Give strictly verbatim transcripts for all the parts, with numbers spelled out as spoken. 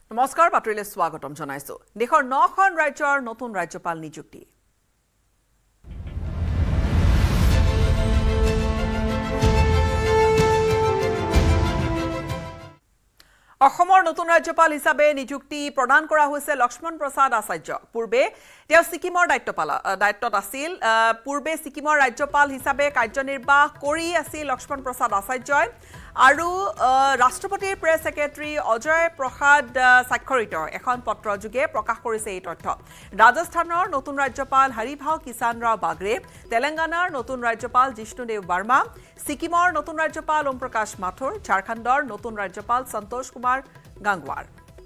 নমস্কাৰ পাত্ৰীলে স্বাগতম জনাইছো দেশৰ নখন ৰাজ্যৰ নতুন ৰাজ্যপাল নিযুক্তি অসমৰ নতুন ৰাজ্যপাল হিচাপে নিযুক্তি প্ৰদান কৰা হৈছে লক্ষ্মণ প্ৰসাদ আচাৰ্য পূৰ্বে তেওঁ সিকিমৰ দায়িত্বপাল দায়িত্বত আছিল পূৰ্বে সিকিমৰ ৰাজ্যপাল হিচাপে কাৰ্যনিৰ্বাহ কৰি আছিল লক্ষ্মণ প্ৰসাদ আচাৰ্যই আৰু ৰাষ্ট্ৰপতিৰ প্ৰেছ সেক্ৰেটাৰী অজয় প্ৰসাদ স্বাক্ষৰিত এখন পত্ৰ যোগে প্ৰকাশ কৰিছে এই তথ্য ৰাজস্থানৰ নতুন ৰাজ্যপাল হৰিভাও কিষাণ ৰাও বাগৰে তেলেংগানাৰ নতুন ৰাজ্যপাল জিষ্ণুদেৱ বাৰ্মা সিকিমৰ নতুন ৰাজ্যপাল ওম প্ৰকাশ মাথুৰ ঝাৰখণ্ডৰ নতুন ৰাজ্যপাল সন্তোষ কুমাৰ গাংৱাৰ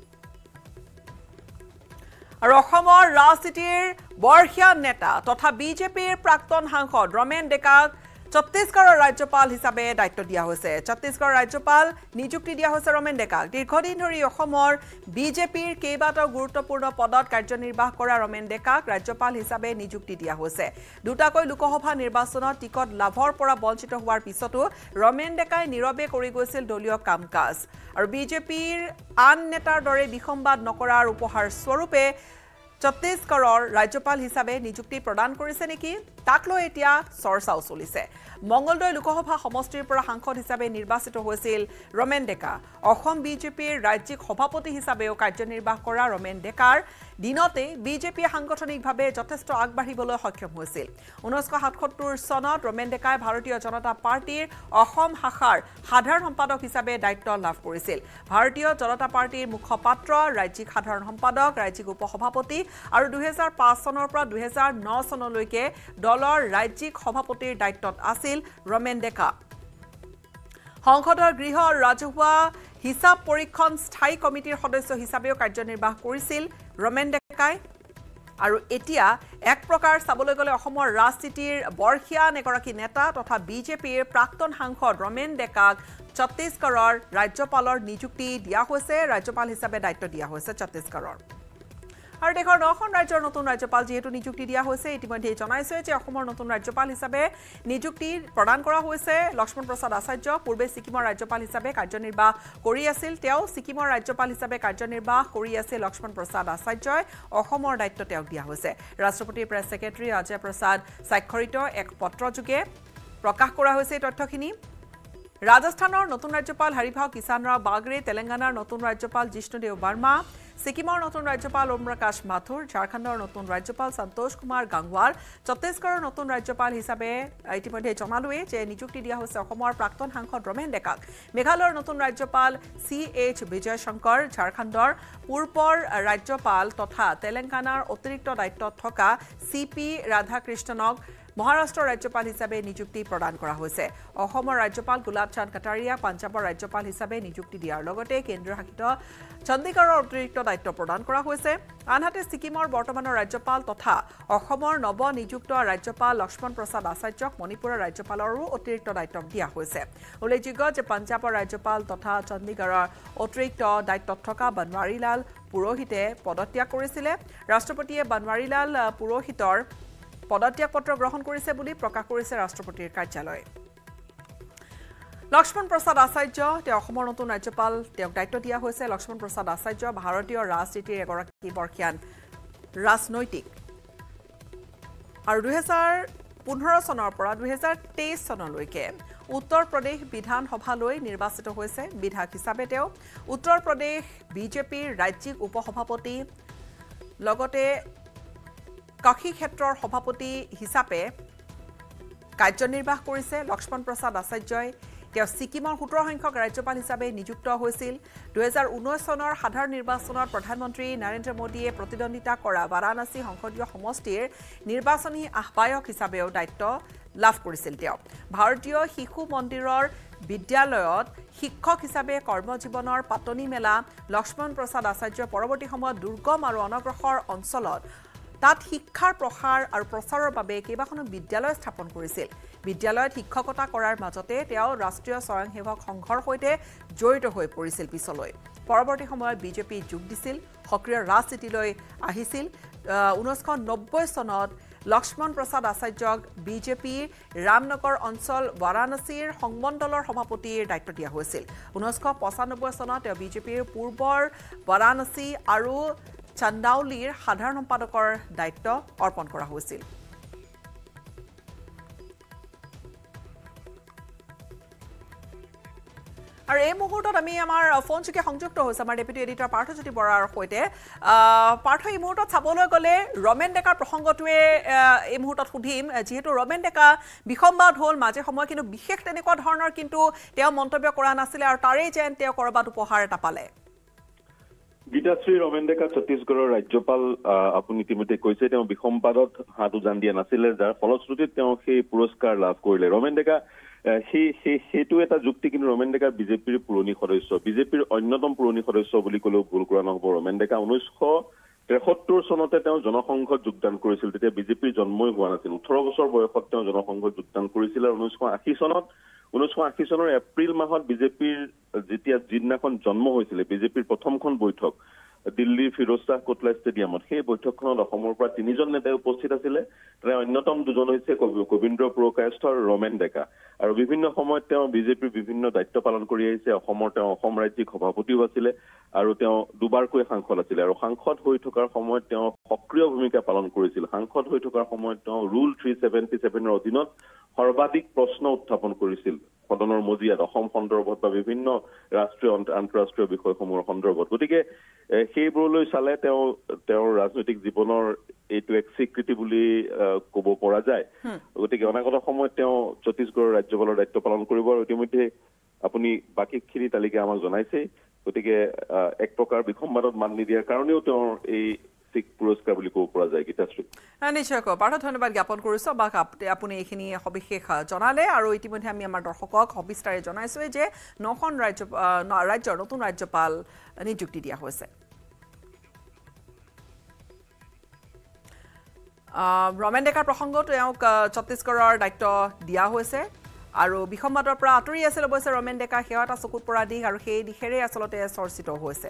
আৰু অসমৰ ৰাজনীতিৰ বৰ্ষীয়ান নেতা তথা বিজেপিৰ প্ৰাক্তন সাংসদ ৰমেন ডেকাক ছত্তীশগড়ৰ ৰাজ্যপাল হিচাপে দায়িত্ব দিয়া হৈছে ছত্তীশগড়ৰ ৰাজ্যপাল নিযুক্তি দিয়া হৈছে ৰমেন ডেকাক দীৰ্ঘদিন ধৰি অসমৰ বিজেপিৰ কেইবাটাও গুৰুত্বপূৰ্ণ পদত কাৰ্যনিৰ্বাহ কৰা ৰমেন ডেকাক ৰাজ্যপাল হিচাপে নিযুক্তি দিয়া হৈছে দুটাকৈ লোকসভা নিৰ্বাচনত টিকট লাভৰ পৰা বঞ্চিত হোৱাৰ পিছতো ৰমেন ডেকাই নীৰৱে কৰি গৈছিল দলীয় কাম-কাজ আৰু বিজেপিৰ আন নেতাৰ দৰে বিসম্বাদ নকৰাৰ উপহাৰ স্বৰূপে ছত্তীশগড়ৰ ৰাজ্যপাল হিচাপে নিযুক্তি প্ৰদান কৰিছে নেকি তাক লৈ এতিয়া চৰ্চাও চলিছে মংগলদৈ লোকসভা সমষ্টিৰ পৰা সাংসদ হিচাপে নিৰ্বাচিত হৈছিল ৰমেন ডেকা অসম বিজেপিৰ ৰাজ্যিক সভাপতি হিচাপেও কাৰ্যনিৰ্বাহ কৰা ৰমেন ডেকাৰ দিনতে বিজেপিয়ে সাংগঠনিকভাৱে যথেষ্ট আগবাঢ়িবলৈ সক্ষম হৈছিল ঊনৈছশ সাতসত্তৰ চনত ৰমেন ডেকাই ভাৰতীয় জনতা পাৰ্টিৰ অসম শাখাৰ সাধাৰণ সম্পাদক হিচাপে দায়িত্ব লাভ কৰিছিল ভাৰতীয় জনতা পাৰ্টিৰ মুখপাত্ৰ ৰাজ্যিক সাধাৰণ সম্পাদক ৰাজ্যিক উপসভাপতি আৰু দুই হাজাৰ পাঁচ চনৰ পৰা দুই হাজাৰ ন চনলৈকে দলৰ ৰাজ্যিক সভাপতিৰ দায়িত্বত আছিল ৰমেন ডেকা সংসদৰ গৃহ ৰাজহুৱা হিচাপ পৰীক্ষণ স্থায়ী কমিটিৰ সদস্য হিচাপেও কাৰ্যনিৰ্বাহ কৰিছিল ৰমেন ডেকাই আৰু এতিয়া এক প্ৰকাৰ চাবলৈ গ'লে অসমৰ ৰাজনীতিৰ বৰ্ষীয়ান এগৰাকী নেতা তথা বিজেপিৰ প্ৰাক্তন সাংসদ ৰমেন ডেকাক ছত্তীশগড়ৰ ৰাজ্যপালৰ নিযুক্তি দিয়া হৈছে ৰাজ্যপাল হিচাপে দায়িত্ব দিয়া হৈছে ছত্তীশগড়ৰ আৰু দেশৰ নখন ৰাজ্যৰ নতুন ৰাজ্যপাল যেহেতু নিযুক্তি দিয়া হৈছে ইতিমধ্যে জনাইছে যে অসমৰ নতুন ৰাজ্যপাল হিচাপে নিযুক্তি প্ৰদান কৰা হৈছে লক্ষ্মণ প্ৰসাদ আচাৰ্য পূৰ্বে সিকিমৰ ৰাজ্যপাল হিচাপে কাৰ্যনিৰ্বাহ কৰি আছিল তেওঁ সিকিমৰ ৰাজ্যপাল হিচাপে কাৰ্যনিৰ্বাহ কৰি আছে লক্ষ্মণ প্ৰসাদ আচাৰ্যই অসমৰ দায়িত্ব তেওঁক দিয়া হৈছে ৰাষ্ট্ৰপতিৰ প্ৰেছ সেক্ৰেটাৰী অজয় প্ৰসাদ স্বাক্ষৰিত এক পত্ৰ যোগে প্ৰকাশ কৰা হৈছে তথ্যখিনি ৰাজস্থানৰ নতুন ৰাজ্যপাল হৰিভাও কিষাণ ৰাও বাগৰে তেলেংগানাৰ নতুন ৰাজ্যপাল জিষ্ণুদেৱ বাৰ্মা সিকিমৰ নতুন ৰাজ্যপাল ওম প্ৰকাশ মাথুৰ ঝাৰখণ্ডৰ নতুন ৰাজ্যপাল সন্তোষ কুমাৰ গাংৱাৰ ছত্তীশগড়ৰ নতুন ৰাজ্যপাল হিচাপে ইতিমধ্যে জনালোৱে যে নিযুক্তি দিয়া হৈছে অসমৰ প্ৰাক্তন সাংসদ ৰমেন ডেকাক মেঘালয়ৰ নতুন ৰাজ্যপাল চি এইচ বিজয় শংকৰ ঝাৰখণ্ডৰ পূৰ্বৰ ৰাজ্যপাল তথা তেলেংগানাৰ অতিৰিক্ত দায়িত্বত থকা চি পি ৰাধাকৃষ্ণনক মহাৰাষ্ট্ৰৰ ৰাজ্যপাল হিচাপে নিযুক্তি প্ৰদান কৰা হৈছে অসমৰ ৰাজ্যপাল গুলাব চান্দ কাটাৰিয়া পঞ্জাবৰ ৰাজ্যপাল হিচাপে নিযুক্তি দিয়াৰ লগতে কেন্দ্ৰীয় শাসিত চণ্ডীগড়ৰ অতিৰিক্ত দায়িত্ব প্ৰদান কৰা হৈছে আনহাতে সিকিমৰ বৰ্তমানৰ ৰাজ্যপাল তথা অসমৰ নৱ নিযুক্ত ৰাজ্যপাল লক্ষ্মণ প্ৰসাদ আচাৰ্যক মণিপুৰৰ ৰাজ্যপালৰো অতিৰিক্ত দায়িত্ব দিয়া হৈছে উল্লেখযোগ্য যে পঞ্জাবৰ ৰাজ্যপাল তথা চণ্ডীগড়ৰ অতিৰিক্ত দায়িত্বত থকা বনৱাৰীলাল পুৰোহিতে পদত্যাগ কৰিছিলে ৰাষ্ট্ৰপতিয়ে বনৱাৰীলাল পুৰোহিতৰ পদত্যাগ পত্ৰ গ্ৰহণ কৰিছে বুলি প্ৰকাশ কৰিছে ৰাষ্ট্ৰপতিৰ কাৰ্যালয় লক্ষ্মণ প্ৰসাদ আচাৰ্য তেওঁ অসমৰ নতুন ৰাজ্যপাল তেওঁক দায়িত্ব দিয়া হৈছে লক্ষ্মণ প্ৰসাদ আচাৰ্য ভাৰতীয় ৰাজনীতিৰ এগৰাকী বৰ্ষীয়ান ৰাজনৈতিক আৰু দুই হাজাৰ পোন্ধৰ চনৰ পৰা দুই হাজাৰ তেইছ চনলৈকে উত্তৰ প্ৰদেশ বিধানসভালৈ নিৰ্বাচিত হৈছে বিধায়ক হিচাপে তেওঁ উত্তৰ প্ৰদেশ বিজেপিৰ ৰাজ্যিক উপসভাপতি লগতে কাশী ক্ষেত্ৰৰ সভাপতি হিচাপে কাৰ্যনিৰ্বাহ কৰিছে লক্ষ্মণ প্ৰসাদ আচাৰ্যই তেওঁ সিকিমৰ সোতৰ সংখ্যক ৰাজ্যপাল হিচাপে নিযুক্ত হৈছিল দুই হাজাৰ ঊনৈছ চনৰ সাধাৰণ নিৰ্বাচনত প্ৰধানমন্ত্ৰী নৰেন্দ্ৰ মোদীয়ে প্ৰতিদ্বন্দ্বিতা কৰা বাৰাণসী সংসদীয় সমষ্টিৰ নিৰ্বাচনী আহ্বায়ক হিচাপেও দায়িত্ব লাভ কৰিছিল তেওঁ ভাৰতীয় শিশু মন্দিৰৰ বিদ্যালয়ত শিক্ষক হিচাপে কৰ্মজীৱনৰ পাতনি মেলা লক্ষ্মণ প্ৰসাদ আচাৰ্যই পৰৱৰ্তী সময়ত দুৰ্গম আৰু অনগ্ৰসৰ অঞ্চলত তাত শিক্ষাৰ প্ৰসাৰ আৰু প্ৰচাৰৰ বাবে কেইবাখনো বিদ্যালয় স্থাপন কৰিছিল বিদ্যালয়ত শিক্ষকতা কৰাৰ মাজতে তেওঁ ৰাষ্ট্ৰীয় স্বয়ংসেৱক সংঘৰ সৈতে জড়িত হৈ পৰিছিল পিছলৈ পৰৱৰ্তী সময়ত বিজেপি যোগ দিছিল সক্ৰিয় ৰাজনীতিলৈ আহিছিল ঊনৈছশ নব্বৈ চনত লক্ষ্মণ প্ৰসাদ আচাৰ্যক বিজেপিৰ ৰামনগৰ অঞ্চল বাৰাণসীৰ সংমণ্ডলৰ সভাপতিৰ দায়িত্ব দিয়া হৈছিল ঊনৈছশ পঁচানব্বৈ চনত তেওঁ বিজেপিৰ পূৰ্বৰ বাৰাণসী আৰু চান্দাউলিৰ সাধাৰণ সম্পাদকৰ দায়িত্ব অৰ্পণ কৰা হৈছিল আৰু এই মুহূৰ্তত আমি আমাৰ ফোনযোগে সংযুক্ত হৈছে আমাৰ ডেপুটি এডিটৰ পাৰ্থজ্যোতি বৰাৰ সৈতে পাৰ্থ এই মুহূৰ্তত চাবলৈ গ'লে ৰমেন ডেকাৰ প্ৰসংগটোৱে এই মুহূৰ্তত সুধিম যিহেতু ৰমেন ডেকা বিসম্বাদ হ'ল মাজে সময় কিন্তু বিশেষ তেনেকুৱা ধৰণৰ কিন্তু তেওঁ মন্তব্য কৰা নাছিলে আৰু তাৰেই যেন তেওঁ কৰবাত উপহাৰ এটা পালে গীতাশ্ৰী ৰমেন ডেকা ছত্তীশগড়ৰ ৰাজ্যপাল আপুনি ইতিমধ্যে কৈছে তেওঁ বিসম্বাদত হাত উজান দিয়া নাছিলে যাৰ ফলশ্ৰুতিত তেওঁ সেই পুৰস্কাৰ লাভ কৰিলে ৰমেন ডেকা সেই সেইটো এটা যুক্তি কিন্তু ৰমেন ডেকা বিজেপিৰ পুৰণি সদস্য বিজেপিৰ অন্যতম পুৰণি সদস্য বুলি ক'লেও ভুল কৰা নহ'ব ৰমেন ডেকা ঊনৈছশ তেসত্তৰ চনতে তেওঁ জনসংঘত যোগদান কৰিছিল তেতিয়া বিজেপিৰ জন্মই হোৱা নাছিল ওঠৰ বছৰ বয়সত তেওঁ জনসংঘত যোগদান কৰিছিল আৰু ঊনৈছশ আশী চনত ঊনৈছশ আশী চনৰ এপ্ৰিল মাহত বিজেপিৰ যেতিয়া যিদিনাখন জন্ম হৈছিলে বিজেপিৰ প্ৰথমখন বৈঠক দিল্লীৰ ফিৰোজ শ্বাহ কোটলা ষ্টেডিয়ামত সেই বৈঠকখনত অসমৰ পৰা তিনিজন নেতাই উপস্থিত আছিলে তাৰে অন্যতম দুজন হৈছে গোবিন্দ্ৰ পুৰকায়স্থ আৰু ৰমেন ডেকা আৰু বিভিন্ন সময়ত তেওঁ বিজেপিৰ বিভিন্ন দায়িত্ব পালন কৰি আহিছে অসমৰ তেওঁ অসম ৰাজ্যিক সভাপতিও আছিলে আৰু তেওঁ দুবাৰকৈ সাংসদ আছিলে আৰু সাংসদ হৈ থকাৰ সময়ত তেওঁ সক্ৰিয় ভূমিকা পালন কৰিছিল সাংসদ হৈ থকাৰ সময়ত তেওঁ ৰুল থ্ৰী ছেভেণ্টি ছেভেনৰ অধীনত সৰ্বাধিক প্ৰশ্ন উত্থাপন কৰিছিল সদনৰ মজিয়াত অসম সন্দৰ্ভত বা বিভিন্ন ৰাষ্ট্ৰীয় আন্তঃৰাষ্ট্ৰীয় বিষয়সমূহৰ সন্দৰ্ভত গতিকে সেইবোৰলৈ চালে তেওঁ তেওঁৰ ৰাজনৈতিক জীৱনৰ এইটো এক স্বীকৃতি বুলি ক'ব পৰা যায় গতিকে অনাগত সময়ত তেওঁ ছত্তীশগড়ৰ ৰাজ্যপালৰ দায়িত্ব পালন কৰিব আৰু ইতিমধ্যে আপুনি বাকীখিনি তালিকা আমাক জনাইছে গতিকে এক প্ৰকাৰ বিসম্বাদত মান নিদিয়াৰ কাৰণেও তেওঁৰ এই পুৰস্কাৰ বুলি ক'ব পৰা যায় গীতাশ্ৰী নিশ্চয়কৈ পাৰ্থ ধন্যবাদ জ্ঞাপন কৰিছো বা আপুনি এইখিনি সবিশেষ জনালে আৰু ইতিমধ্যে আমি আমাৰ দৰ্শকক সবিস্তাৰে জনাইছোৱে যে নখন ৰাজ্য ৰাজ্যৰ নতুন ৰাজ্যপাল নিযুক্তি দিয়া হৈছে ৰমেন ডেকাৰ প্ৰসংগত তেওঁক ছত্তীশগড়ৰ দায়িত্ব দিয়া হৈছে আৰু বিসম্বাদৰ পৰা আঁতৰি আছিল অৱশ্যে ৰমেন ডেকা সেৱা এটা চকুত পৰা দিশ আৰু সেই দিশেৰে আচলতে চৰ্চিত হৈছে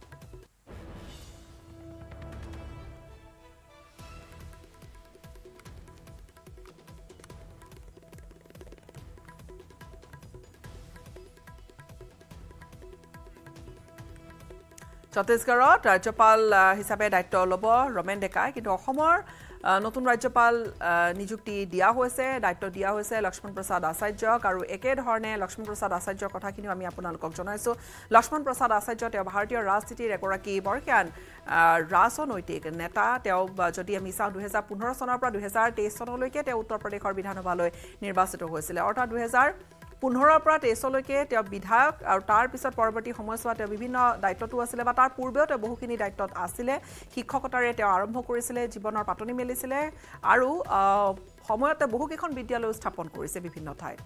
ছত্তীশগড়ত ৰাজ্যপাল হিচাপে দায়িত্ব ল'ব ৰমেন ডেকাই কিন্তু অসমৰ নতুন ৰাজ্যপাল নিযুক্তি দিয়া হৈছে দায়িত্ব দিয়া হৈছে লক্ষ্মণ প্ৰসাদ আচাৰ্যক আৰু একেধৰণে লক্ষ্মণ প্ৰসাদ আচাৰ্যৰ কথাখিনিও আমি আপোনালোকক জনাইছোঁ লক্ষ্মণ প্ৰসাদ আচাৰ্য তেওঁ ভাৰতীয় ৰাজনীতিৰ এগৰাকী বৰ্ষীয়ান ৰাজনৈতিক নেতা তেওঁ যদি আমি চাওঁ দুহেজাৰ পোন্ধৰ চনৰ পৰা দুহেজাৰ তেইছ চনলৈকে তেওঁ উত্তৰ প্ৰদেশৰ বিধানসভালৈ নিৰ্বাচিত হৈছিলে অৰ্থাৎ দুহেজাৰ পোন্ধৰৰ পৰা তেইছলৈকে তেওঁ বিধায়ক আৰু তাৰ পিছত পৰৱৰ্তী সময়ছোৱাত তেওঁ বিভিন্ন দায়িত্বটো আছিলে বা তাৰ পূৰ্বেও তেওঁ বহুখিনি দায়িত্বত আছিলে শিক্ষকতাৰে তেওঁ আৰম্ভ কৰিছিলে জীৱনৰ পাতনি মেলিছিলে আৰু সময়তে বহুকেইখন বিদ্যালয় স্থাপন কৰিছে বিভিন্ন ঠাইত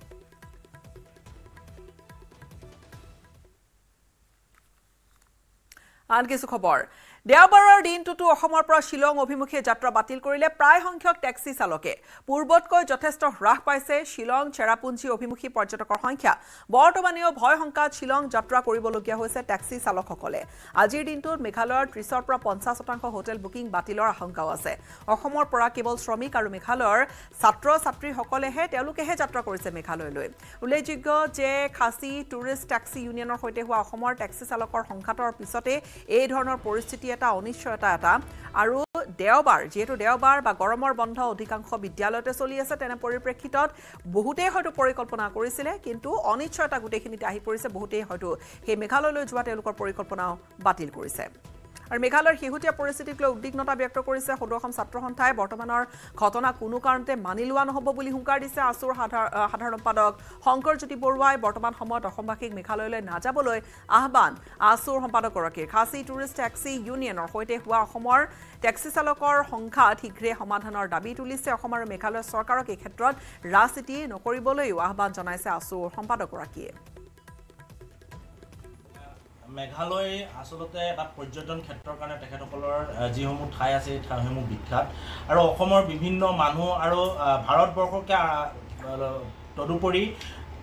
আন কিছু খবৰ দেওবাৰৰ দিনটোতো অসমৰ পৰা শিলং অভিমুখে যাত্ৰা বাতিল কৰিলে প্ৰায় সংখ্যক টেক্সি চালকে পূৰ্বতকৈ যথেষ্ট হ্ৰাস পাইছে শিলং চেৰাপুঞ্জী অভিমুখী পৰ্যটকৰ সংখ্যা বৰ্তমানেও ভয় শংকাত শিলং যাত্ৰা কৰিবলগীয়া হৈছে টেক্সি চালকসকলে আজিৰ দিনটোত মেঘালয়ৰ ত্ৰিছৰ পৰা পঞ্চাছ শতাংশ হোটেল বুকিং বাতিলৰ আশংকাও আছে অসমৰ পৰা কেৱল শ্ৰমিক আৰু মেঘালয়ৰ ছাত্ৰ ছাত্ৰীসকলেহে তেওঁলোকেহে যাত্ৰা কৰিছে মেঘালয়লৈ উল্লেখযোগ্য যে খাচী টুৰিষ্ট টেক্সি ইউনিয়নৰ সৈতে হোৱা অসমৰ টেক্সি চালকৰ সংঘাতৰ পিছতে এই ধৰণৰ পৰিস্থিতি এটা অনিশ্চয়তা এটা আৰু দেওবাৰ যেহেতু দেওবাৰ বা গৰমৰ বন্ধ অধিকাংশ বিদ্যালয়তে চলি আছে তেনে পৰিপ্ৰেক্ষিতত বহুতেই হয়তো পৰিকল্পনা কৰিছিলে কিন্তু অনিশ্চয়তা গোটেইখিনিতে আহি পৰিছে বহুতেই হয়তো সেই মেঘালয়লৈ যোৱা তেওঁলোকৰ পৰিকল্পনাও বাতিল কৰিছে আৰু মেঘালয়ৰ শেহতীয়া পৰিস্থিতিক লৈ উদ্বিগ্নতা ব্যক্ত কৰিছে সদৌ অসম ছাত্ৰ সন্থাই বৰ্তমানৰ ঘটনা কোনো কাৰণতে মানি লোৱা নহ'ব বুলি হুংকাৰ দিছে আসুৰ সাধাৰণ সম্পাদক শংকৰজ্যোতি বৰুৱাই বৰ্তমান সময়ত অসমবাসীক মেঘালয়লৈ নাযাবলৈ আহ্বান আসুৰ সম্পাদকগৰাকীৰ খাচী টুৰিষ্ট টেক্সি ইউনিয়নৰ সৈতে হোৱা অসমৰ টেক্সি চালকৰ সংঘাত শীঘ্ৰে সমাধানৰ দাবী তুলিছে অসম আৰু মেঘালয় চৰকাৰক এই ক্ষেত্ৰত ৰাজনীতি নকৰিবলৈও আহ্বান জনাইছে আসুৰ সম্পাদকগৰাকীয়ে মেঘালয় আসলতে এটা পৰ্যটন ক্ষেত্ৰৰ কাৰণে তেখেতসকলৰ যিসমূহ ঠাই আছে এই ঠাইসমূহ বিখ্যাত আৰু অসমৰ বিভিন্ন মানুহ আৰু ভাৰতবৰ্ষকে তদুপৰি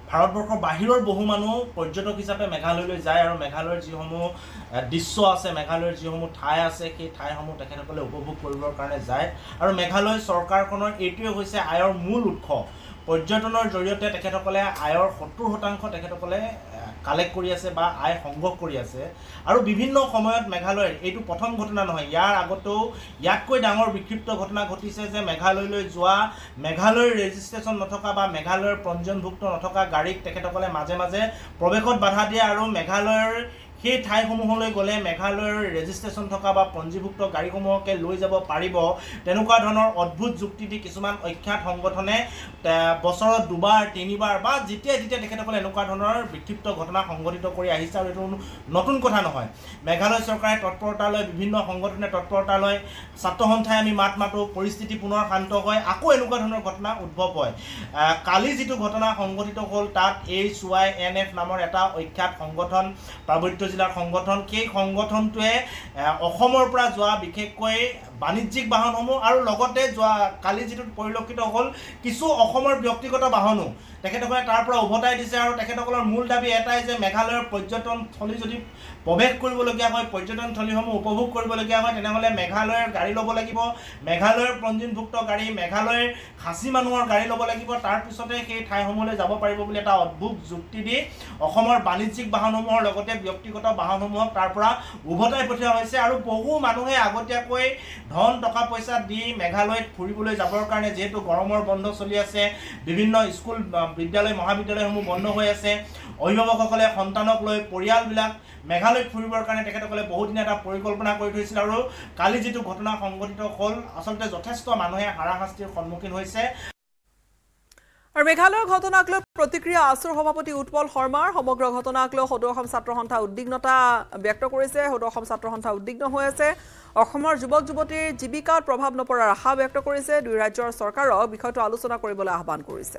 ভাৰতবৰ্ষৰ বাহিৰৰ বহু মানুহ পৰ্যটক হিচাপে মেঘালয়লৈ যায় আৰু মেঘালয়ৰ যিসমূহ দৃশ্য আছে মেঘালয়ৰ যিসমূহ ঠাই আছে সেই ঠাইসমূহ তেখেতসকলে উপভোগ কৰিবৰ কাৰণে যায় আৰু মেঘালয় চৰকাৰখনৰ এইটোৱে হৈছে আয়ৰ মূল উৎস পৰ্যটনৰ জৰিয়তে তেখেতসকলে আয়ৰ সত্তৰ শতাংশ তেখেতসকলে কালেক্ট কৰি আছে বা আয় সংগ্ৰহ কৰি আছে আৰু বিভিন্ন সময়ত মেঘালয়ৰ এইটো প্ৰথম ঘটনা নহয় ইয়াৰ আগতেও ইয়াতকৈ ডাঙৰ বিক্ষিপ্ত ঘটনা ঘটিছে যে মেঘালয়লৈ যোৱা মেঘালয়ৰ ৰেজিষ্ট্ৰেশ্যন নথকা বা মেঘালয়ৰ পঞ্জীয়নভুক্ত নথকা গাড়ীক তেখেতসকলে মাজে মাজে প্ৰৱেশত বাধা দিয়ে আৰু মেঘালয়ৰ সেই ঠাইসমূহলৈ গ'লে মেঘালয়ৰ ৰেজিষ্ট্ৰেশ্যন থকা বা পঞ্জীভুক্ত গাড়ীসমূহকে লৈ যাব পাৰিব তেনেকুৱা ধৰণৰ অদ্ভুত যুক্তি দি কিছুমান অখ্যাত সংগঠনে বছৰত দুবাৰ তিনিবাৰ বা যেতিয়া যেতিয়া তেখেতসকলে এনেকুৱা ধৰণৰ বিক্ষিপ্ত ঘটনা সংঘটিত কৰি আহিছে আৰু এইটো নতুন কথা নহয় মেঘালয় চৰকাৰে তৎপৰতা লৈ বিভিন্ন সংগঠনে তৎপৰতা লৈ ছাত্ৰ সন্থাই আমি মাত মাতো পৰিস্থিতি পুনৰ শান্ত হয় আকৌ এনেকুৱা ধৰণৰ ঘটনা উদ্ভৱ হয় কালি যিটো ঘটনা সংঘটিত হ'ল তাত এইচ ৱাই এন এফ নামৰ এটা অখ্যাত সংগঠন পাৰ্বত্য জিলাৰ সংগঠন সেই সংগঠনটোৱে অসমৰ পৰা যোৱা বিশেষকৈ বাণিজ্যিক বাহনসমূহ আৰু লগতে যোৱা কালি যিটো পৰিলক্ষিত হ'ল কিছু অসমৰ ব্যক্তিগত বাহনো তেখেতসকলে তাৰ পৰা উভতাই দিছে আৰু তেখেতসকলৰ মূল দাবী এটাই যে মেঘালয়ৰ পৰ্যটনস্থলী যদি প্ৰৱেশ কৰিবলগীয়া হয় পৰ্যটনস্থলীসমূহ উপভোগ কৰিবলগীয়া হয় তেনেহ'লে মেঘালয়ৰ গাড়ী ল'ব লাগিব মেঘালয়ৰ পঞ্জীয়নভুক্ত গাড়ী মেঘালয়ৰ খাচী মানুহৰ গাড়ী ল'ব লাগিব তাৰপিছতে সেই ঠাইসমূহলৈ যাব পাৰিব বুলি এটা অদ্ভুত যুক্তি দি অসমৰ বাণিজ্যিক বাহনসমূহৰ লগতে ব্যক্তিগত বাহনসমূহক তাৰ পৰা উভতাই পঠিওৱা হৈছে আৰু বহু মানুহে আগতীয়াকৈ ধন টকা পইচা দি মেঘালয়ত ফুৰিবলৈ যাবৰ কাৰণে যেহেতু গৰমৰ বন্ধ চলি আছে বিভিন্ন স্কুল বিদ্যালয় মহাবিদ্যালয়সমূহ বন্ধ হৈ আছে অভিভাৱকসকলে সন্তানক লৈ পৰিয়ালবিলাক মেঘালয়ত ফুৰিবৰ কাৰণে তেখেতসকলে বহুদিনীয়া এটা পৰিকল্পনা কৰি থৈছিল আৰু কালি যিটো ঘটনা সংঘটিত হ'ল আচলতে যথেষ্ট মানুহে হাৰাশাস্তিৰ সন্মুখীন হৈছে আৰু মেঘালয়ৰ ঘটনাক লৈ প্ৰতিক্ৰিয়া আছুৰ সভাপতি উৎপল শৰ্মাৰ সমগ্ৰ ঘটনাক লৈ সদৌ অসম ছাত্ৰ সন্থা উদ্বিগ্নতা ব্যক্ত কৰিছে সদৌ অসম ছাত্ৰ সন্থা উদ্বিগ্ন হৈ আছে অসমৰ যুৱক যুৱতীৰ জীৱিকাত প্ৰভাৱ নপৰাৰ আশা ব্যক্ত কৰিছে দুই ৰাজ্যৰ চৰকাৰক বিষয়টো আলোচনা কৰিবলৈ আহ্বান কৰিছে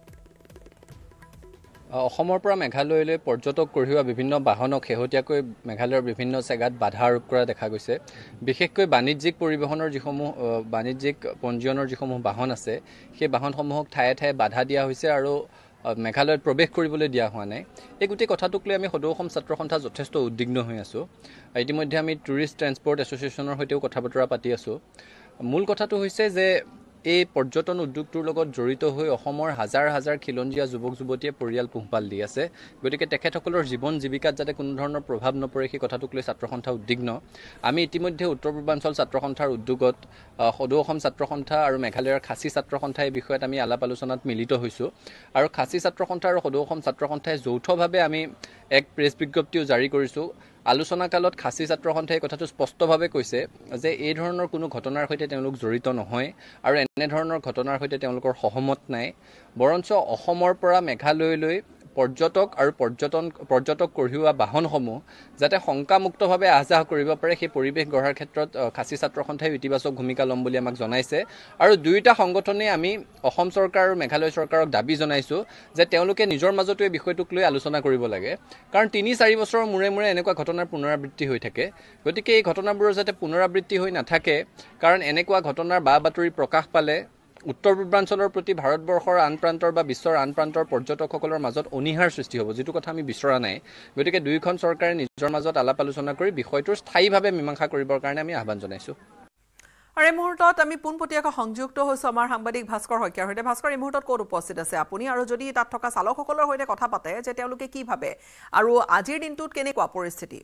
অসমৰ পৰা মেঘালয়লৈ পৰ্যটক কঢ়িওৱা বিভিন্ন বাহনক শেহতীয়াকৈ মেঘালয়ৰ বিভিন্ন জেগাত বাধা আৰোপ কৰা দেখা গৈছে বিশেষকৈ বাণিজ্যিক পৰিবহণৰ যিসমূহ বাণিজ্যিক পঞ্জীয়নৰ যিসমূহ বাহন আছে সেই বাহনসমূহক ঠায়ে ঠায়ে বাধা দিয়া হৈছে আৰু মেঘালয়ত প্ৰৱেশ কৰিবলৈ দিয়া হোৱা নাই এই গোটেই কথাটোক লৈ আমি সদৌ অসম ছাত্ৰ সন্থা যথেষ্ট উদ্বিগ্ন হৈ আছোঁ ইতিমধ্যে আমি টুৰিষ্ট ট্ৰেন্সপৰ্ট এছ'চিয়েশ্যনৰ সৈতেও কথা বতৰা পাতি আছোঁ মূল কথাটো হৈছে যে এই পৰ্যটন উদ্যোগটোৰ লগত জড়িত হৈ অসমৰ হাজাৰ হাজাৰ খিলঞ্জীয়া যুৱক যুৱতীয়ে পৰিয়াল পোহপাল দি আছে গতিকে তেখেতসকলৰ জীৱন জীৱিকাত যাতে কোনো ধৰণৰ প্ৰভাৱ নপৰে সেই কথাটোক লৈ ছাত্ৰ সন্থা উদ্বিগ্ন আমি ইতিমধ্যে উত্তৰ পূৰ্বাঞ্চল ছাত্ৰ সন্থাৰ উদ্যোগত সদৌ অসম ছাত্ৰ সন্থা আৰু মেঘালয়ৰ খাচী ছাত্ৰ সন্থা এই বিষয়ত আমি আলাপ আলোচনাত মিলিত হৈছোঁ আৰু খাচী ছাত্ৰ সন্থা আৰু সদৌ অসম ছাত্ৰ সন্থাই যৌথভাৱে আমি এক প্ৰেছ বিজ্ঞপ্তিও জাৰি কৰিছোঁ আলোচনা কালত খাচী ছাত্ৰ সন্থাই কথাটো স্পষ্টভাৱে কৈছে যে এই ধৰণৰ কোনো ঘটনাৰ সৈতে তেওঁলোক জড়িত নহয় আৰু এনে ধৰণৰ ঘটনাৰ সৈতে তেওঁলোকৰ সহমত নাই বৰঞ্চ অসমৰ পৰা মেঘালয়লৈ পৰ্যটক আৰু পৰ্যটন পৰ্যটক কঢ়িওৱা বাহনসমূহ যাতে শংকামুক্তভাৱে আহ যাহ কৰিব পাৰে সেই পৰিৱেশ গঢ়াৰ ক্ষেত্ৰত খাচী ছাত্ৰ সন্থাই ইতিবাচক ভূমিকা ল'ম বুলি আমাক জনাইছে আৰু দুয়োটা সংগঠনে আমি অসম চৰকাৰ আৰু মেঘালয় চৰকাৰক দাবী জনাইছোঁ যে তেওঁলোকে নিজৰ মাজতো এই বিষয়টোক লৈ আলোচনা কৰিব লাগে কাৰণ তিনি চাৰি বছৰৰ মূৰে মূৰে এনেকুৱা ঘটনাৰ পুনৰাবৃত্তি হৈ থাকে গতিকে এই ঘটনাবোৰৰ যাতে পুনৰাবৃত্তি হৈ নাথাকে কাৰণ এনেকুৱা ঘটনাৰ বা বাতৰি প্ৰকাশ পালে উত্তৰ পূৰ্বাঞ্চলৰ প্ৰতি ভাৰতবৰ্ষৰ আন প্ৰান্তৰ বা বিশ্বৰ আন প্ৰান্তৰ পৰ্যটকসকলৰ মাজত অনীহাৰ সৃষ্টি হ'ব যিটো কথা আমি বিচৰা নাই গতিকে দুয়োখন চৰকাৰে নিজৰ মাজত আলাপ আলোচনা কৰি বিষয়টোৰ স্থায়ীভাৱে মীমাংসা কৰিবৰ কাৰণে আমি আহ্বান জনাইছোঁ আৰু এই মুহূৰ্তত আমি পোনপটীয়াকৈ সংযুক্ত হৈছোঁ আমাৰ সাংবাদিক ভাস্কৰ শইকীয়াৰ সৈতে ভাস্কৰ এই মুহূৰ্তত ক'ত উপস্থিত আছে আপুনি আৰু যদি তাত থকা চালকসকলৰ সৈতে কথা পাতে যে তেওঁলোকে কি ভাবে আৰু আজিৰ দিনটোত কেনেকুৱা পৰিস্থিতি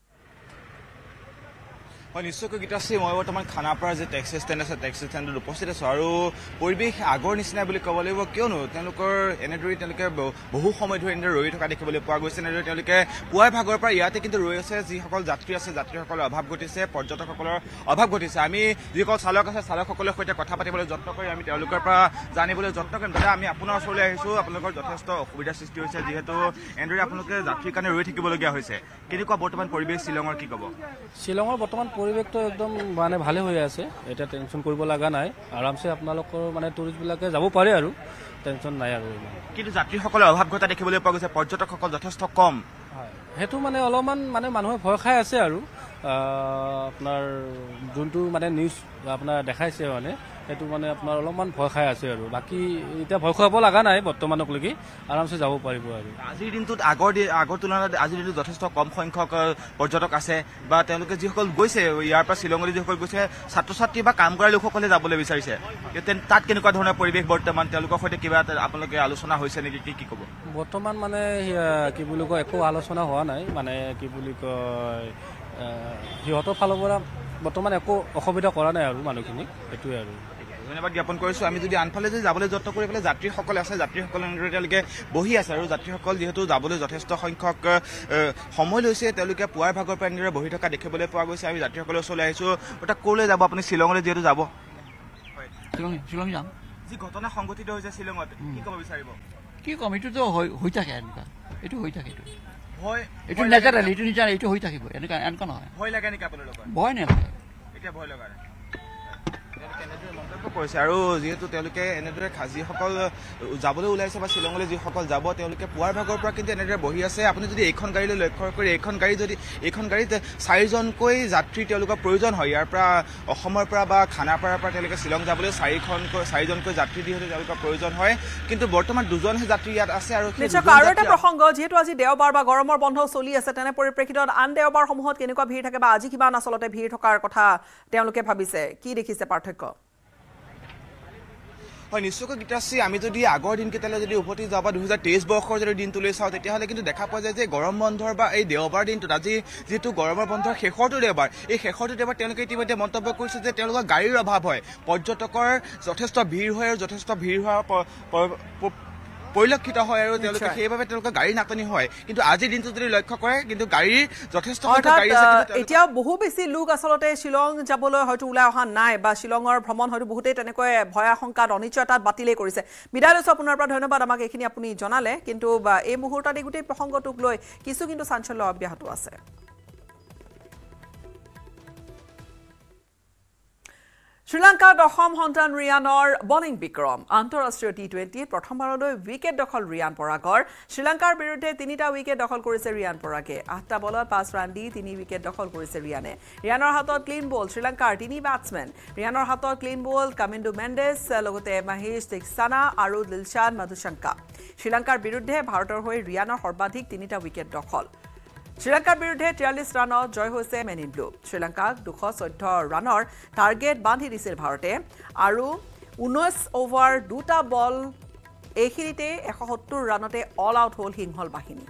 হয় নিশ্চয়কৈ গীতাশ্ৰী মই বৰ্তমান খানাপাৰাৰ যে টেক্সি ষ্টেণ্ড আছে টেক্সি ষ্টেণ্ডত উপস্থিত আছোঁ আৰু পৰিৱেশ আগৰ নিচিনা বুলি ক'ব লাগিব কিয়নো তেওঁলোকৰ এনেদৰে তেওঁলোকে বহু সময় ধৰি এনেদৰে ৰৈ থকা দেখিবলৈ পোৱা গৈছে এনেদৰে তেওঁলোকে পুৱাই ভাগৰ পৰা ইয়াতে কিন্তু ৰৈ আছে যিসকল যাত্ৰী আছে যাত্ৰীসকলৰ অভাৱ ঘটিছে পৰ্যটকসকলৰ অভাৱ ঘটিছে আমি যিসকল চালক আছে চালকসকলৰ সৈতে কথা পাতিবলৈ যত্ন কৰি আমি তেওঁলোকৰ পৰা জানিবলৈ যত্ন কৰিম দাদা আমি আপোনাৰ ওচৰলৈ আহিছোঁ আপোনালোকৰ যথেষ্ট অসুবিধাৰ সৃষ্টি হৈছে যিহেতু এনেদৰে আপোনালোকে যাত্ৰীৰ কাৰণে ৰৈ থাকিবলগীয়া হৈছে কেনেকুৱা বৰ্তমান পৰিৱেশ শ্বিলঙৰ কি ক'ব শ্বিলঙৰ বৰ্তমান পৰিৱেশটো একদম মানে ভালে হৈ আছে এটা টেনশ্যন কৰিব লগা নাই আৰামছে আপোনালোকৰ মানে টুৰিষ্টবিলাকে যাব পাৰে আৰু টেনশ্যন নাই আৰু কিন্তু যাত্ৰীসকলে অভাৱ ঘটা দেখিবলৈ পোৱা গৈছে পৰ্যটকসকল যথেষ্ট কম হয় সেইটো মানে অলপমান মানে মানুহে ভয় খাই আছে আৰু আপোনাৰ যোনটো মানে নিউজ আপোনাৰ দেখাইছে মানে সেইটো মানে আপোনাৰ অলপমান ভয় খাই আছে আৰু বাকী এতিয়া ভয় খুৱাব লগা নাই বৰ্তমানকলৈকে আৰামছে যাব পাৰিব আৰু আজিৰ দিনটোত আগৰ আগৰ তুলনাত আজিৰ দিনটোত যথেষ্ট কম সংখ্যক পৰ্যটক আছে বা তেওঁলোকে যিসকল গৈছে ইয়াৰ পৰা শ্বিলঙলৈ যিসকল গৈছে ছাত্ৰ ছাত্ৰী বা কাম কৰা লোকসকলে যাবলৈ বিচাৰিছে তাত কেনেকুৱা ধৰণৰ পৰিৱেশ বৰ্তমান তেওঁলোকৰ সৈতে কিবা আপোনালোকে আলোচনা হৈছে নেকি কি কি ক'ব বৰ্তমান মানে কি বুলি কয় একো আলোচনা হোৱা নাই মানে কি বুলি কয় সিহঁতৰ ফালৰ পৰা বৰ্তমান একো অসুবিধা কৰা নাই আৰু মানুহখিনিক সেইটোৱে আৰু ধন্যবাদ জ্ঞাপন কৰিছোঁ আমি যদি আনফালে যদি যাবলৈ যত্ন কৰি পেলাই যাত্ৰীসকলে আছে যাত্ৰীসকলে এনেদৰে তেওঁলোকে বহি আছে আৰু যাত্ৰীসকল যিহেতু যাবলৈ যথেষ্ট সংখ্যক সময় লৈছে তেওঁলোকে পুৱাৰ ভাগৰ পৰা এনেদৰে বহি থকা দেখিবলৈ পোৱা গৈছে আমি যাত্ৰীসকলৰ ওচৰলৈ আহিছোঁ অৰ্থাৎ ক'লৈ যাব আপুনি শ্বিলঙলৈ যিহেতু যাব শ্বিলং যাম যি ঘটনা সংঘটিত হৈছে শ্বিলঙত কি ক'ব বিচাৰিব কি ক'ম এইটোতো হৈ থাকে এনেকুৱা এইটো হৈ থাকে এইটো ভয় এইটো নেচাৰেল এইটো নিজান এইটো হৈ থাকিব এনেকুৱা এনেকুৱা নহয় ভয় লাগে নেকি আপোনালোকৰ ভয় নালাগে এতিয়া ভয় লগা নাই মন্তব্য কৰিছে আৰু যিহেতু তেওঁলোকে এনেদৰে যিসকল যাবলৈ ওলাইছে বা শ্বিলঙলৈ যিসকল যাব তেওঁলোকে পুৱাৰ ভাগৰ পৰা কিন্তু এনেদৰে বহি আছে আপুনি যদি এইখন গাড়ীলৈ লক্ষ্য কৰি এইখন গাড়ী যদি এইখন গাড়ীত চাৰিজনকৈ যাত্ৰী তেওঁলোকৰ প্ৰয়োজন হয় ইয়াৰ পৰা অসমৰ পৰা বা খানাপাৰাৰ পৰা তেওঁলোকে শ্বিলং যাবলৈ চাৰিখনকৈ চাৰিজনকৈ যাত্ৰী যিহেতু তেওঁলোকৰ প্ৰয়োজন হয় কিন্তু বৰ্তমান দুজনহে যাত্ৰী ইয়াত আছে আৰু আৰু এটা প্ৰসংগ যিহেতু আজি দেওবাৰ বা গৰমৰ বন্ধ চলি আছে তেনে পৰিপ্ৰেক্ষিতত আন দেওবাৰসমূহত কেনেকুৱা ভিৰ থাকে বা আজি কিমান আচলতে ভিৰ থকাৰ কথা তেওঁলোকে ভাবিছে কি দেখিছে পাৰ্থক্য হয় নিশ্চয়কৈ গীতাশ্ৰী আমি যদি আগৰ দিনকেইটালৈ যদি উভতি যাওঁ বা দুহেজাৰ তেইছ বৰ্ষৰ যদি দিনটোলৈ চাওঁ তেতিয়াহ'লে কিন্তু দেখা পোৱা যায় যে গৰম বন্ধৰ বা এই দেওবাৰ দিনটোত আজি যিটো গৰমৰ বন্ধৰ শেষৰটো দেওবাৰ এই শেষৰটো দেওবাৰ তেওঁলোকে ইতিমধ্যে মন্তব্য কৰিছে যে তেওঁলোকৰ গাড়ীৰ অভাৱ হয় পৰ্যটকৰ যথেষ্ট ভিৰ হয় আৰু যথেষ্ট ভিৰ হোৱাৰ পৰিলক্ষিত হয় আৰু তেওঁলোকে সেইবাবে তেওঁলোকৰ গাড়ী নাটনি হয় কিন্তু আজিৰ দিনটো যদি লক্ষ্য কৰে কিন্তু গাড়ীৰ যথেষ্ট গাড়ী আছে এতিয়া বহু বেছি লোক আচলতে শ্বিলং যাবলৈ হয়তো ওলাই অহা নাই বা শ্বিলঙৰ ভ্ৰমণ হয়তো বহুতেই তেনেকৈ ভয় আশংকাত অনিশ্চয়তাত বাতিলেই কৰিছে বিদায় লৈছোঁ আপোনাৰ পৰা ধন্যবাদ আমাক এইখিনি আপুনি জনালে কিন্তু এই মুহূৰ্তত এই গোটেই প্ৰসংগটোক লৈ কিছু কিন্তু চাঞ্চল্য অব্যাহত আছে শ্ৰীলংকাৰ দশম সন্তান ৰিয়ানৰ বলিং বিক্ৰম আন্তঃৰাষ্ট্ৰীয় টি টুৱেণ্টিত প্ৰথমবাৰলৈ উইকেট দখল ৰিয়ান পৰাগৰ শ্ৰীলংকাৰ বিৰুদ্ধে তিনিটা উইকেট দখল কৰিছে ৰিয়ান পৰাগে আঠটা বলত পাঁচ ৰান দি তিনি উইকেট দখল কৰিছে ৰিয়ানে ৰিয়ানৰ হাতত ক্লিন বল শ্ৰীলংকাৰ তিনি বেটছমেন ৰিয়ানৰ হাতত ক্লিন বল কামিণ্ডু মেণ্ডেছ লগতে মহেশ দিকসানা আৰু দিলশান মাধুশংকা শ্ৰীলংকাৰ বিৰুদ্ধে ভাৰতৰ হৈ ৰিয়ানৰ সৰ্বাধিক তিনিটা উইকেট দখল শ্ৰীলংকাৰ বিৰুদ্ধে তিয়াল্লিছ ৰানত জয় হৈছে মেন ইন ব্লু শ্ৰীলংকাক দুশ চৈধ্য ৰানৰ টাৰ্গেট বান্ধি দিছিল ভাৰতে আৰু ঊনৈছ অভাৰ দুটা বল এইখিনিতে এশ সত্তৰ ৰানতে অল আউট হ'ল সিংহল বাহিনী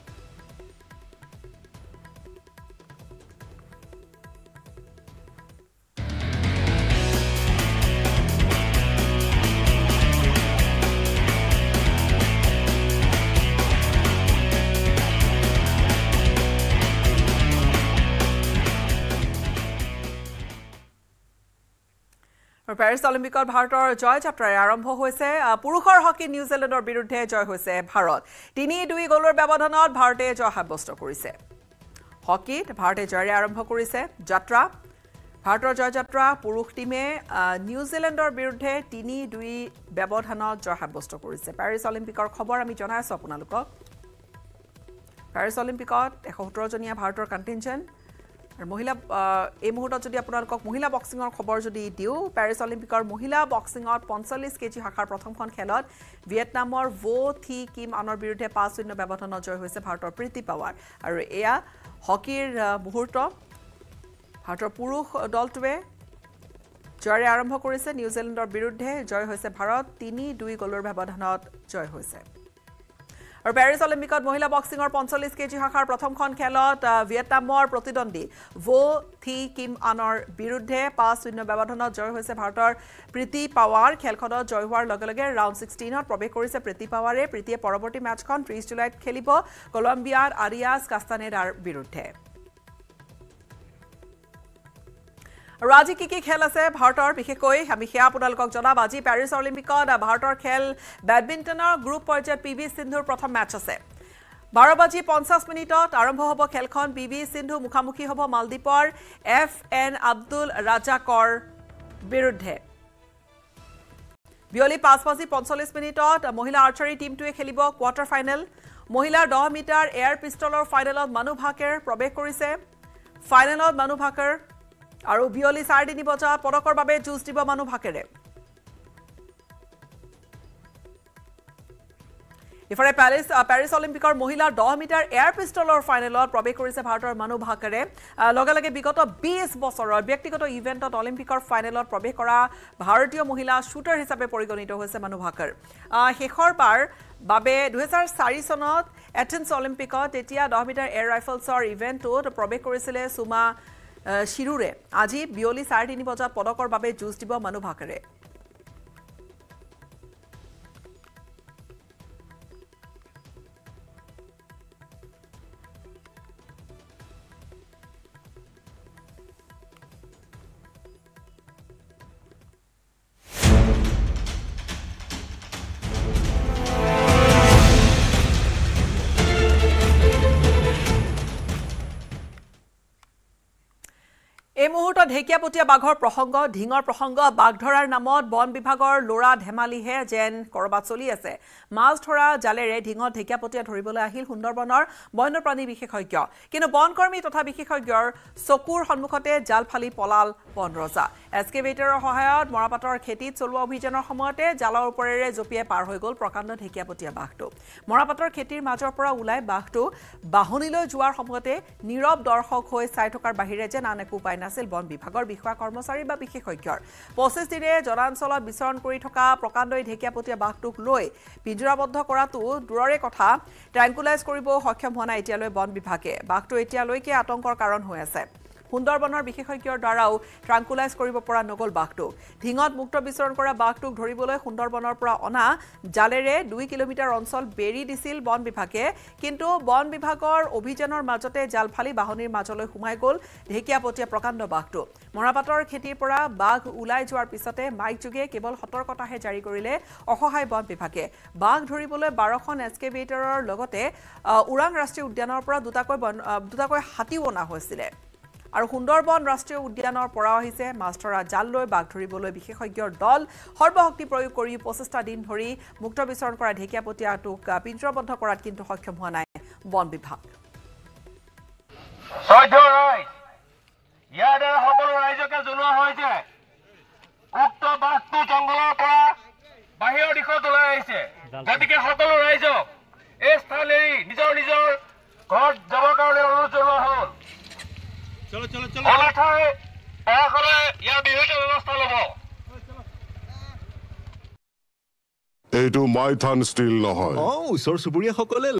পেৰিছ অলিম্পিকত ভাৰতৰ জয় যাত্ৰাৰে আৰম্ভ হৈছে পুৰুষৰ হকী নিউজিলেণ্ডৰ বিৰুদ্ধে জয় হৈছে ভাৰত তিনি দুই গলৰ ব্যৱধানত ভাৰতে জয় সাব্যস্ত কৰিছে হকীত ভাৰতে জয়েৰে আৰম্ভ কৰিছে যাত্ৰা ভাৰতৰ জয় যাত্ৰা পুৰুষ টিমে নিউজিলেণ্ডৰ বিৰুদ্ধে তিনি দুই ব্যৱধানত জয় সাব্যস্ত কৰিছে পেৰিছ অলিম্পিকৰ খবৰ আমি জনাই আছোঁ আপোনালোকক পেৰিছ অলিম্পিকত এশ সত্তৰ জনীয়া ভাৰতৰ কণ্টিনজেণ্ট আৰু মহিলা এই মুহূৰ্তত যদি আপোনালোকক মহিলা বক্সিঙৰ খবৰ যদি দিওঁ পেৰিছ অলিম্পিকৰ মহিলা বক্সিঙত পঞ্চল্লিছ কেজি শাখাৰ প্ৰথমখন খেলত ভিয়েটনামৰ ভো থি কিম আনৰ বিৰুদ্ধে পাঁচ শূন্য ব্যৱধানত জয় হৈছে ভাৰতৰ প্ৰীতি পাৱাৰ আৰু এয়া হকীৰ মুহূৰ্ত ভাৰতৰ পুৰুষ দলটোৱে জয়েৰে আৰম্ভ কৰিছে নিউজিলেণ্ডৰ বিৰুদ্ধে জয় হৈছে ভাৰত তিনি দুই গলৰ ব্যৱধানত জয় হৈছে আৰু পেৰিছ অলিম্পিকত মহিলা বক্সিঙৰ পঞ্চল্লিছ কেজি শাখাৰ প্ৰথমখন খেলত ভিয়েটনামৰ প্ৰতিদ্বন্দ্বী ভো থি কিম আনৰ বিৰুদ্ধে পাঁচ শূন্য ব্যৱধানত জয় হৈছে ভাৰতৰ প্ৰীতি পাৱাৰ খেলখনত জয় হোৱাৰ লগে লগে ৰাউণ্ড ছিক্সটিনত প্ৰৱেশ কৰিছে প্ৰীতি পাৱাৰে প্ৰীতিয়ে পৰৱৰ্তী মেটছখন ত্ৰিছ জুলাইত খেলিব কলম্বিয়াৰ আৰিয়াছ কাস্তানেডাৰ বিৰুদ্ধে আৰু আজি কি কি খেল আছে ভাৰতৰ বিশেষকৈ আমি সেয়া আপোনালোকক জনাম আজি পেৰিছ অলিম্পিকত ভাৰতৰ খেল বেডমিণ্টনৰ গ্ৰুপ পৰ্যায়ত পি ভি সিন্ধুৰ প্ৰথম মেটছ আছে বাৰ বাজি পঞ্চাছ মিনিটত আৰম্ভ হ'ব খেলখন পি ভি সিন্ধু মুখামুখি হ'ব মালদ্বীপৰ এফ এন আব্দুল ৰাজাকৰ বিৰুদ্ধে বিয়লি পাঁচ বাজি পঞ্চল্লিছ মিনিটত মহিলা আৰ্চাৰী টিমটোৱে খেলিব কোৱাৰ্টাৰ ফাইনেল মহিলাৰ দহ মিটাৰ এয়াৰ পিষ্টলৰ ফাইনেলত মানু ভাকেৰ প্ৰৱেশ কৰিছে ফাইনেলত মানু ভাকেৰ আৰু বিয়লি চাৰে তিনি বজাত পদকৰ বাবে যুঁজ দিব মানু ভাকেৰে ইফালে পেৰিছ পেৰিছ অলিম্পিকৰ মহিলাৰ দহ মিটাৰ এয়াৰ পিষ্টলৰ ফাইনেলত প্ৰৱেশ কৰিছে ভাৰতৰ মানু ভাকাৰে লগে লগে বিগত বিশ বছৰৰ ব্যক্তিগত ইভেণ্টত অলিম্পিকৰ ফাইনেলত প্ৰৱেশ কৰা ভাৰতীয় মহিলা শ্বুটাৰ হিচাপে পৰিগণিত হৈছে মানু ভাকাৰ শেষৰবাৰ বাবে দুহেজাৰ চাৰি চনত এথেন্স অলিম্পিকত তেতিয়া দহ মিটাৰ এয়াৰ ৰাইফলছৰ ইভেণ্টত প্ৰৱেশ কৰিছিলে সুমা শিৰুৰে আজি বিয়লি চাৰে তিনি বজাত পদকৰ বাবে যুঁজ দিব মানু ভাকাৰে এই মুহূৰ্তত ঢেকিয়াপতীয়া বাঘৰ প্ৰসংগ ঢিঙৰ প্ৰসংগ বাঘ ধৰাৰ নামত বন বিভাগৰ লোৰা ধেমালিহে যেন কৰবাত চলি আছে মাছ ধৰা জালেৰে ঢিঙত ঢেকিয়াপতীয়া ধৰিবলৈ আহিল সুন্দৰবনৰ বন্যপ্ৰাণী বিশেষজ্ঞ কিন্তু বনকৰ্মী তথা বিশেষজ্ঞৰ চকুৰ সন্মুখতে জাল ফালি পলাল বনৰজা এক্সকেভেটৰৰ সহায়ত মৰাপাটৰ খেতিত চলোৱা অভিযানৰ সময়তে জালৰ ওপৰেৰে জপিয়াই পাৰ হৈ গ'ল প্ৰকাণ্ড ঢেকিয়াপতীয়া বাঘটো মৰাপাটৰ খেতিৰ মাজৰ পৰা ওলাই বাঘটো বাহনীলৈ যোৱাৰ সময়তে নীৰৱ দৰ্শক হৈ চাই থকাৰ বাহিৰে যেন আন একো উপায় নাছিল বন বিভাগৰ বিষয়া কৰ্মচাৰী বা বিশেষজ্ঞৰ পঁচিছ দিনে জনাঞ্চলত বিচৰণ কৰি থকা প্ৰকাণ্ড ঢেকিয়াপতীয়া বাঘটোক লৈ পিঞ্জৰাবদ্ধ কৰাটো দূৰৰে কথা ট্ৰেংকুলাইজ কৰিব সক্ষম হোৱা নাই এতিয়ালৈ বন বিভাগে বাঘটো এতিয়ালৈকে আতংকৰ কাৰণ হৈ আছে সুন্দৰবনৰ বিশেষজ্ঞৰ দ্বাৰাও ট্ৰাংকুলাইজ কৰিব পৰা নগল বাঘটো ঢিঙত মুক্ত বিচৰণ কৰা বাঘটোক ধৰিবলৈ সুন্দৰবনৰ পৰা অনা জালেৰে দুই কিলোমিটাৰ অঞ্চল বেৰি দিছিল বন বিভাগে কিন্তু বন বিভাগৰ অভিযানৰ মাজতে জাল ফালি বাহনীৰ মাজলৈ সোমাই গ'ল ঢেকিয়াপতীয়া প্ৰকাণ্ড বাঘটো মৰাপাটৰ খেতিৰ পৰা বাঘ ওলাই যোৱাৰ পিছতে মাইক যোগে কেৱল সতৰ্কতাহে জাৰি কৰিলে অসহায় বন বিভাগে বাঘ ধৰিবলৈ বাৰখন এক্সকেভেটৰৰ লগতে ওৰাং ৰাষ্ট্ৰীয় উদ্যানৰ পৰা দুটাকৈ দুটাকৈ হাতীও অনা হৈছিলে আৰু সুন্দৰবন ৰাষ্ট্ৰীয় উদ্যানৰ পৰা আহিছে মাছ ধৰা জাল লৈ বাঘ ধৰিবলৈ বিশেষজ্ঞৰ দল সৰ্বশক্তি প্ৰয়োগ কৰি পঁচিছটা দিন ধৰি মুক্ত বিচৰণ কৰা ঢেকিয়াপতীয়াটোক পিঞ্জৰাবদ্ধ কৰাত কিন্তু সক্ষম হোৱা নাই বন বিভাগ ইয়াৰে সকলো ৰাইজকে জনোৱা হৈছে উক্ত বাঘটো জংঘলৰ পৰা বাহিৰৰ দিশত ওলাই আহিছে গতিকে সকলো ৰাইজক এই স্থান এৰি নিজৰ নিজৰ ঘৰত যাবৰ কাৰণে অনুৰোধ জনোৱা হ'ল চলো চলো চলো অনাথাই পাৰখলে ইয়াৰ বিহিত ব্যৱস্থা ল'ব এইটো মাইথান ষ্টিল নহয় অ ওচৰ চুবুৰীয়াসকলে